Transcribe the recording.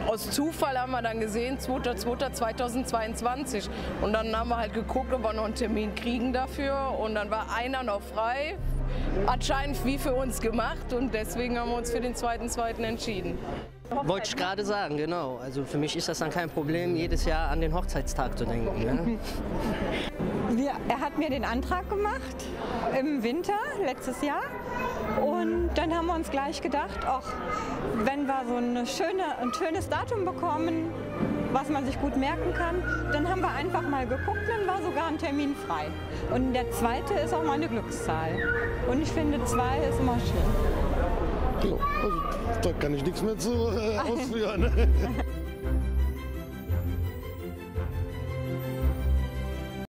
aus Zufall haben wir dann gesehen, 2.2.2022. Und dann haben wir halt geguckt, ob wir noch einen Termin kriegen dafür. Und dann war einer noch frei. Anscheinend wie für uns gemacht. Und deswegen haben wir uns für den 2.2. entschieden. Wollte ich gerade sagen, genau. Also für mich ist das dann kein Problem, jedes Jahr an den Hochzeitstag zu denken. Ne? Er hat mir den Antrag gemacht im Winter letztes Jahr und dann haben wir uns gleich gedacht, ach, wenn wir so ein schönes Datum bekommen, was man sich gut merken kann, dann haben wir einfach mal geguckt, dann war sogar ein Termin frei. Und der 2. ist auch mal eine Glückszahl. Und ich finde 2 ist immer schön. Ja, also, da kann ich nichts mehr zu ausführen.